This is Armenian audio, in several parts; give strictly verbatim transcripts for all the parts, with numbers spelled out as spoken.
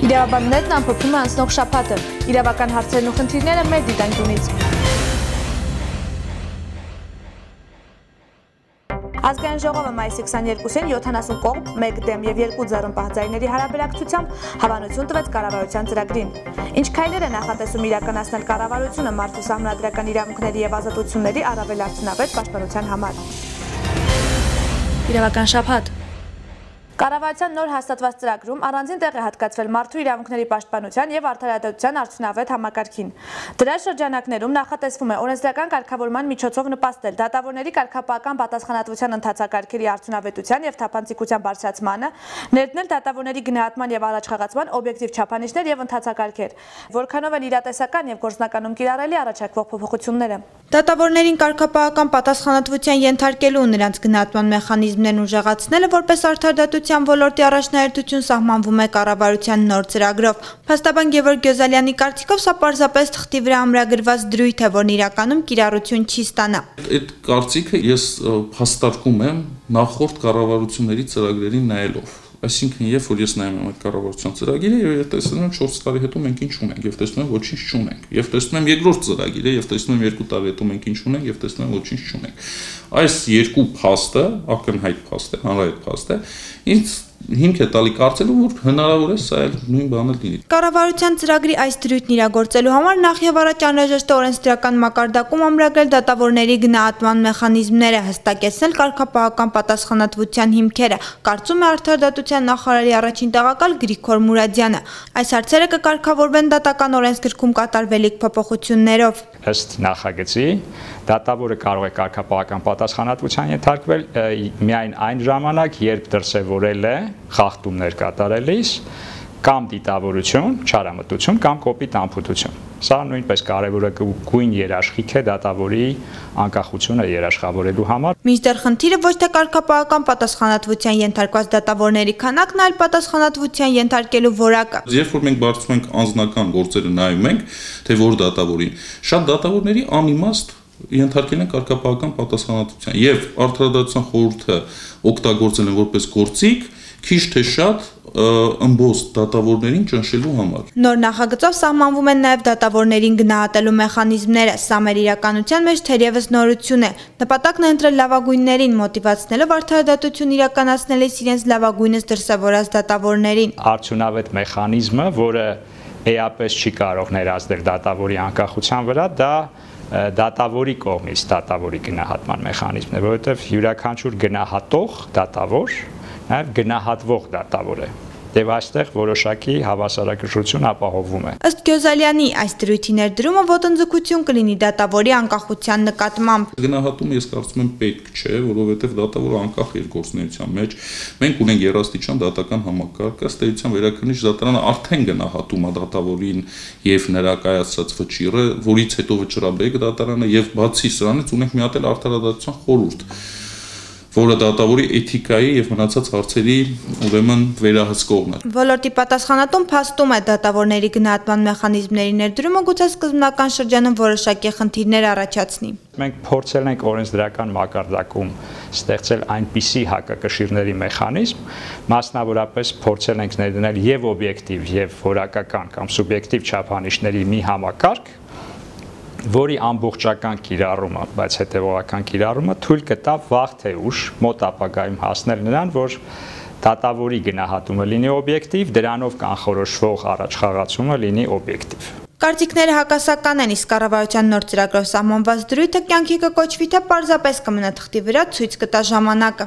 Իրավաբաններն ամփոփում են անցնող շաբաթը, իրավական հարցերն ու խնդիրները մեր դիտանկյունից։ Ազգային ժողովը մայիսի քսաներկուսին յոթանասուն կողմ, մեկ դեմ և երկու ձեռնպահ ձայների հարաբերակցությամբ հավանություն տվեց կառավարության ծրագրին։ Ինչ քայլեր է նախատեսում իրականացնել կառավարությունը մարդու սահմանադրական իրավունքների և ազատությունների առավել արդյունավետ պաշտպանության համար։ Իրավական շաբաթ։ Կառավարության նոր հաստատված ծրագրում առանձին տեղ է հատկացվել մարդու իրավունքների պաշտպանության և արդարադատության արդյունավետ համակարգին։ Դրա շրջանակներում նախատեսվում է օրենսդրական կարգավորման միջոցով նպաստել դատավորների կարգապահական պատասխանատվության ընթացակարգերի արդյունավետության և թափանցիկության բարձրացմանը, ներդնել դատավորների գնահատման և առաջխաղացման օբյեկտիվ չափանիշներ և ընթացակարգեր, որքանով են իրատեսական և գործնականում կիրառելի առաջարկվող փոփոխությունները։ Դատավորներին կարգապահական պատասխանատվության ենթարկելու ու նրանց գնահատման մեխանիզմներն ուժեղացնելը որպես արդարադատության ոլորտի առաջնահերթություն սահմանվում է կառավարության նոր ծրագրով։ Փաստաբան Գևորգ Գյոզալյանի կարծիքով սա պարզապես թղթի վրա ամրագրված դրույթ է, որն իրականում կիրառություն չի ստանա։ Այդ կարծիքը ես հաստատում եմ նախորդ կառավարությունների ծրագրերին նայելով։ Այսինքն, երբ որ ես նայում եմ այդ կառավարության ծրագիրը եւ տեսնում եմ չորս տարի հետո մենք ինչ ունենք եւ տեսնում եմ ոչինչ չունենք, եւ տեսնում եմ երկրորդ ծրագիրը եւ տեսնում եմ երկու տարի հետո մենք ինչ ունենք եւ տեսնում եմ ոչինչ չունենք։ Այս երկու փաստը, ակնհայտ փաստ է, հանրահայտ փաստ է, ինձ հիմք է տալի կարծելու, որ հնարավոր է սա էլ նույն բանը լինի։ Կառավարության ծրագրի այս դրույթն իրագործելու համար նախ եւ առաջ անհրաժեշտ է օրենսդրական մակարդակում ամրագրել դատավորների գնահատման մեխանիզմները, հստակեցնել կարգապահական պատասխանատվության հիմքերը, կարծում է արդարադատության նախարարի առաջին տեղակալ Գրիգոր Մուրադյանը։ Այս հարցերը կկարգավորվեն դատական օրենսգրքում կատարվելիք փոփոխություններով։ Ըստ նախագծի դատավորը կարող է կարգապահական պատասխանատվության ենթարկվել միայն այն ժամանակ, երբ դրսևորել է խախտումներ կատարելիս կամ դիտավորություն, չարամտություն կամ կոպիտ անփութություն։ Սա նույնպես կարևորագույն երաշխիք է դատավորի անկախությունը երաշխավորելու համար։ Մինչդեռ խնդիրը ոչ թե կարգապահական պատասխանատվության ենթարկված դատավորների քանակն, այլ պատասխանատվության ենթարկելու որակը։ Երբ որ մենք բարձրացնում ենք անձնական գործերը նայում ենք, թե որ դատավորին, շատ դատավորների անիմաստ ենթարկել են կարգապահական պատասխանատվության եւ արդարադատության խորհուրդը օգտագործել են որպես գործիք, քիչ թե շատ ըմբոստ դատավորներին ճնշելու համար։ Նոր նախագծով սահմանվում են նաև դատավորներին գնահատելու մեխանիզմները։ Սա մեր իրականության մեջ թերևս նորություն է։ Նպատակն է ընտրել լավագույններին, մոտիվացնելով արդարադատություն իրականացնելիս իրենց լավագույնս դրսևորած դատավորներին։ Արդյունավետ մեխանիզմը, որը էապես չի կարող ներազդել դատավորի անկախության վրա, դա դատավորի կողմից դատավորի գնահատման մեխանիզմն է, որովհետև յուրաքանչյուր գնահատող դատավոր նաև գնահատվող դատավոր է եւ այստեղ որոշակի հավասարակշռություն ապահովվում է։ Ըստ Գյոզալյանի, այս դրույթի ներդրումը ոտնձգություն կլինի դատավորի անկախության նկատմամբ։ Գնահատումը ես կարծում եմ պետք չէ, որովհետեւ դատավորը անկախ է գործունեության մեջ։ Մենք ունենք երաստիճան դատական համակարգ, ըստ էության վերաքննիչ դատարանը արդեն գնահատում է դատավորին եւ նրա կայացած վճիռը, որից հետո վճռաբեկ դատարանը եւ բացի սրանից ունենք մի հատ էլ արդարադատության խորհուրդ, որը դատավորի էթիկայի եւ մնացած հարցերի ուրեմն վերահսկողն է։ Ոլորտի պատասխանատուն փաստում է դատավորների գնահատման մեխանիզմների ներդրումը գուցե սկզբնական շրջանում որոշակի խնդիրներ առաջացնի։ Մենք փորձել ենք օրենսդրական մակարդակում ստեղծել այնպիսի հակակշիռների մեխանիզմ, մասնավորապես փորձել ենք ներդնել եւ օբյեկտիվ եւ որակական կամ սուբյեկտիվ չափանիշների մի համակարգ, որի ամբողջական կիրառումը, բայց հետևողական կիրառումը թույլ կտա վաղ թե ուշ մոտ ապագայում հասնել նրան, որ դատավորի գնահատումը լինի օբյեկտիվ, դրանով կանխորոշվող առաջխաղացումը լինի օբյեկտիվ։ Կարծիքները հակասական են, իսկ կառավարության նոր ծրագրով սահմանված դրույթը կյանքի կկոչվի, թե պարզապես կմնա թղթի վրա, ցույց կտա ժամանակը։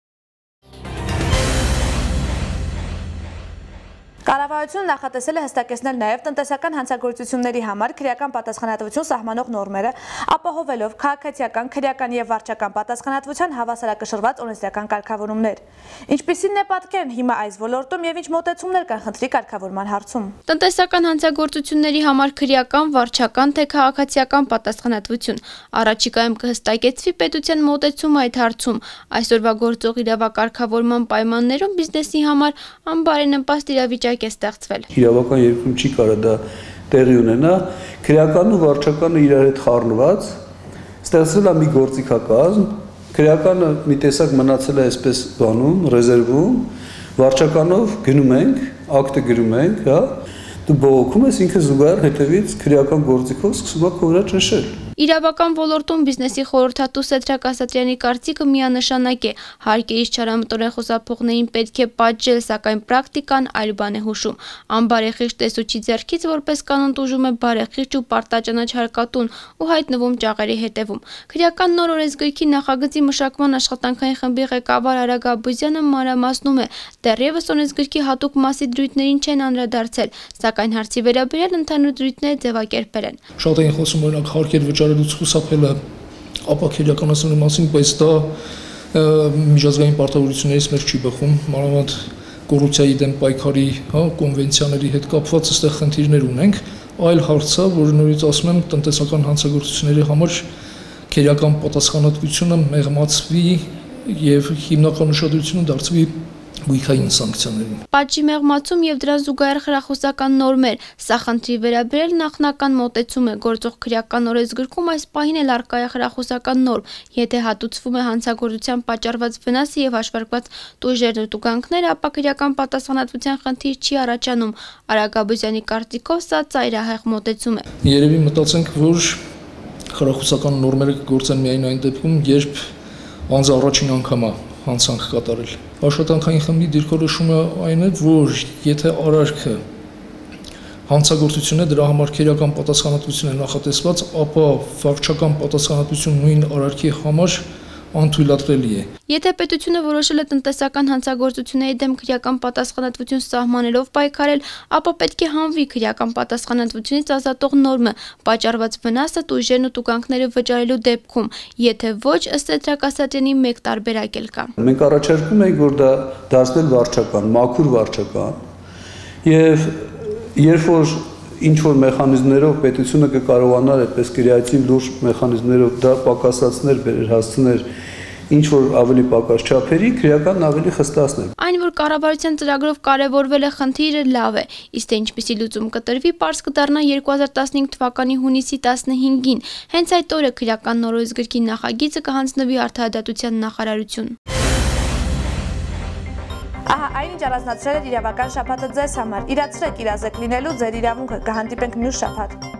Կառավարությունը նախատեսել է հստակեցնել նաև տնտեսական հանցագործությունների համար քրեական պատասխանատվություն սահմանող նորմերը, ապահովելով քաղաքացիական, քրեական եւ վարչական պատասխանատվության հավասարակշռված օրենսդրական կարգավորումներ։ Ինչպիսին է պատկերն հիմա այս ոլորտում եւ ինչ մոտեցումներ կան խնդրի կարգավորման հարցում։ Տնտեսական հանցագործությունների համար քրեական, վարչական թե քաղաքացիական պատասխանատվություն առաջիկայում կհստակեցվի պետության մոտեցումը այդ հարցում։ Այսօրվա գործող իրավակարգավորման պայմաններում բիզնեսի համար անբարենպաստ իրավիճակ է ստեղծվել։ Իրավական երկրում չի կարող դա տեղի ունենա, քրեականն ու վարչականը իրար հետ խառնված, ստեղծվել է մի գործիքակազմ, քրեականը մի տեսակ մնացել է այսպես բանում, ռեզերվում, վարչականով գնում ենք ակտը գրում ենք, հա, դու բողոքում ես, ինքը զուգահեռ հետևից քրեական գործիքով սկսում է քո վրա ճնշել։ Իրավական ոլորտում բիզնեսի խորհրդատու Սեդրակ Ասատրյանի կարծիքը միանշանակ է. հարկերից չարամտորեն խոսափողներին պետք է պատժել, սակայն պրակտիկան այլ բան է հուշում։ Անբարեխիղճ տեսուչի ձեռքից որպես կանոն տուժում է բարեխիղճ ու պարտաճանաչ հարկատուն ու հայտնվում ճաղերի հետևում։ Քրեական նոր օրենսգրքի նախագծի մշակման աշխատանքային խմբի ղեկավար Արագ Աբուզյանը մանրամասնում է. դեռևս օրենսգրքի հատուկ մասի դրույթներին չեն անդրադարձել, սակայն հարցի վերաբերյալ ընդհանուր դրույթները ձևակերպել են։ Շատ են խոսում օրինակ հարկեր վճարելուց խուսափելը ապակերականացնելու մասին, բայց դա միջազգային պարտավորություններից մեր չի բխում, մանավանդ կոռուպցիայի դեմ պայքարի, հա, կոնվենցիաների հետ կապված այստեղ խնդիրներ ունենք, այլ հարց է, որը նորից ասում եմ, տնտեսական հանցագործությունների համար քերական պատասխանատվությունը մեղմացվի եւ հիմնական ուշադրությունը դարձվի գույքային սանկցիաներին։ Պատժի մեղմացում եւ դրան զուգահեռ խրախուսական նորմեր, սա խնդրի վերաբերյալ նախնական մոտեցում է, գործող քրեական օրենսգրքում այս պահին էլ առկա է խրախուսական նորմ, եթե հատուցվում է հանցագործության պատճառված վնասը եւ հաշվարկված տուժերն ու տուգանքները, ապա քրեական պատասխանատվության խնդիր չի առաջանում։ Արագ Աբուզյանի կարծիքով սա ծայրահեղ մոտեցում է։ Երևի մտածենք, որ խրախուսական նորմերը կգործեն միայն այն դեպքում, երբ անձը առաջին անգամ է հանցանք կատարել։ Աշխատանքային խմբի դիրքորոշումը այն է, որ եթե արարքը հանցագործություն է, դրա համար քերական պատասխանատվություն է նախատեսված, ապա վարչական պատասխանատվություն նույն արարքի համար անթույլատրելի է։ Եթե պետությունը որոշել է տնտեսական հանցագործությունների դեմ քրեական պատասխանատվություն սահմանելով պայքարել, ապա պետք է հանվի քրեական պատասխանատվությունից ազատող նորմը, պատճառված վնասը, տուժերն ու տուգանքները վճարելու դեպքում, եթե ոչ, ըստ Սեդրակ Ասատրյանի մեկ տարբերակ էլ կա։ Մենք առաջարկում ենք, որ դա դարձնել վարչական, մաքուր վարչական, եւ երբ որ ինչ որ մեխանիզմներով պետությունը կկարողանար այդպես կրեատիվ լուրջ մեխանիզմներով դա պակասացնել, բերել հասցնել ինչ որ ավելի պակաս չափերի, քրեականն ավելի խստացնել։ Այն, որ կառավարության ծրագրով կարևորվել է խնդիրը, լավ է, իսկ թե ինչպիսի լուծում կտրվի, պարզ կդառնա երկու հազար տասնհինգ թվականի հունիսի տասնհինգին։ Հենց այդ օրը քրեական նոր օրենսգրքի նախագիծը կհանձնվի Արդարադատության նախարարություն։ Ահա այնինչ առանձնացրել էր իրավական շաբաթը ձեզ համար։ Իրացրեք իրազեկ լինելու ձեր իրավունքը, կհանդիպենք մյուս շաբաթ։